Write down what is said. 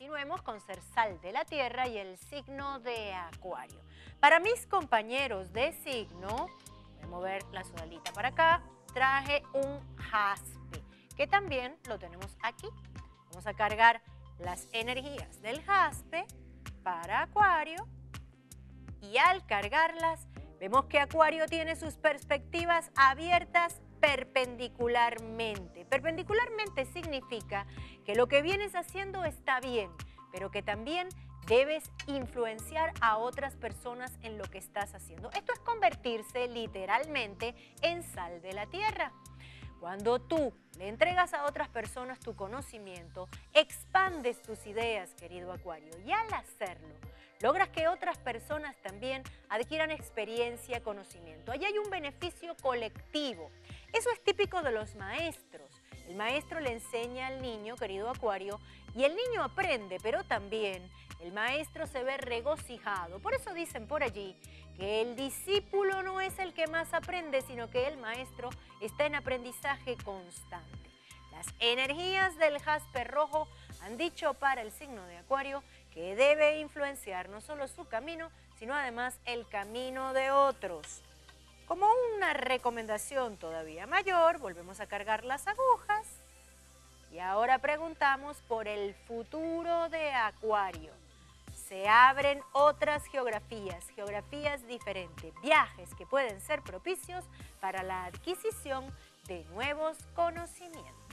Continuemos con ser sal de la tierra y el signo de Acuario. Para mis compañeros de signo, voy a mover la sudalita para acá, traje un jaspe, que también lo tenemos aquí. Vamos a cargar las energías del jaspe para Acuario y al cargarlas, vemos que Acuario tiene sus perspectivas abiertas perpendicularmente. Perpendicularmente significa que lo que vienes haciendo está bien, pero que también debes influenciar a otras personas en lo que estás haciendo. Esto es convertirse literalmente en sal de la tierra. Cuando tú le entregas a otras personas tu conocimiento, expandes tus ideas, querido Acuario, y al hacerlo, logras que otras personas también adquieran experiencia, conocimiento. Allí hay un beneficio colectivo. Eso es típico de los maestros. El maestro le enseña al niño, querido Acuario, y el niño aprende, pero también el maestro se ve regocijado. Por eso dicen por allí que el discípulo no es el que más aprende, sino que el maestro está en aprendizaje constante. Las energías del jaspe rojo han dicho para el signo de Acuario que debe influenciar no solo su camino, sino además el camino de otros. Como una recomendación todavía mayor, volvemos a cargar las agujas y ahora preguntamos por el futuro de Acuario. Se abren otras geografías diferentes, viajes que pueden ser propicios para la adquisición de nuevos conocimientos.